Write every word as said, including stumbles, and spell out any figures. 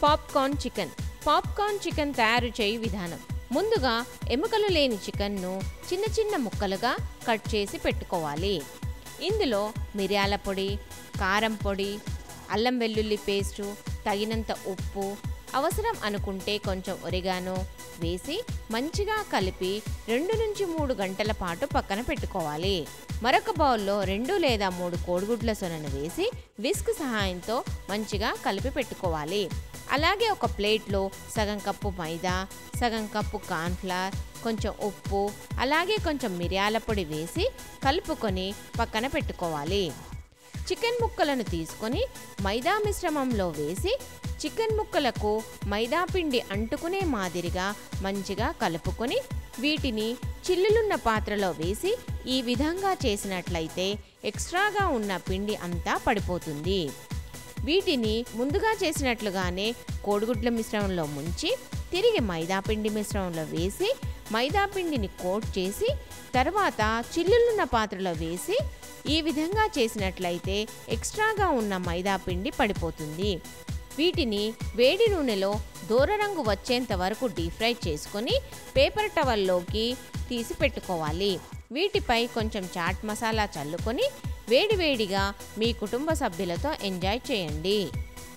Popcorn chicken. Popcorn chicken తయారు చేయు విధానం. ముందుగా ఎముకలు లేని చికెన్ను చిన్న చిన్న ముక్కలుగా కట్ చేసి పెట్టుకోవాలి. ఇందులో మిరియాల పొడి, కారం పొడి, అల్లం వెల్లుల్లి పేస్టు, తగినంత ఉప్పు, అవసరం అనుకుంటే కొంచెం ఒరిగానో వేసి మంచిగా కలిపి రెండు నుంచి మూడు గంటల పాటు పక్కన పెట్టుకోవాలి. మరొక బౌల్లో రెండు లేదా మూడు కోడిగుడ్ల సొనను వేసి విస్క్ సహాయంతో మంచిగా కలిపి పెట్టుకోవాలి. అలాగే ఒక ప్లేట్లో సగం కప్పు మైదా, సగం కప్పు కార్న్ఫ్లవర్, కొంచెం ఉప్పు, అలాగే కొంచెం మిరియాల పొడి వేసి కలుపుకొని పక్కన పెట్టుకోవాలి. చికెన్ ముక్కలను తీసుకొని మైదా మిశ్రమంలో వేసి చికెన్ ముక్కలకు మైదా పిండి అంటుకునే మాదిరిగా మంచిగా కలుపుకొని వీటిని చిల్లులున్న పాత్రలో వేసి ఈ విధంగా చేసినట్లయితే ఎక్స్ట్రాగా ఉన్న పిండి అంతా పడిపోతుంది. వీటిని ముందుగా చేసినట్లుగానే కోడిగుడ్ల మిశ్రమంలో ముంచి తిరిగి మైదాపిండి మిశ్రమంలో వేసి మైదాపిండిని కోట్ చేసి తర్వాత చిల్లులున్న పాత్రలో వేసి ఈ విధంగా చేసినట్లయితే ఎక్స్ట్రాగా ఉన్న మైదాపిండి పడిపోతుంది. వీటిని వేడి నూనెలో దూర రంగు వచ్చేంత వరకు డీప్ ఫ్రై చేసుకొని పేపర్ టవల్లోకి తీసి పెట్టుకోవాలి. వీటిపై కొంచెం చాట్ మసాలా చల్లుకొని వేడివేడిగా మీ కుటుంబ సభ్యులతో ఎంజాయ్ చేయండి.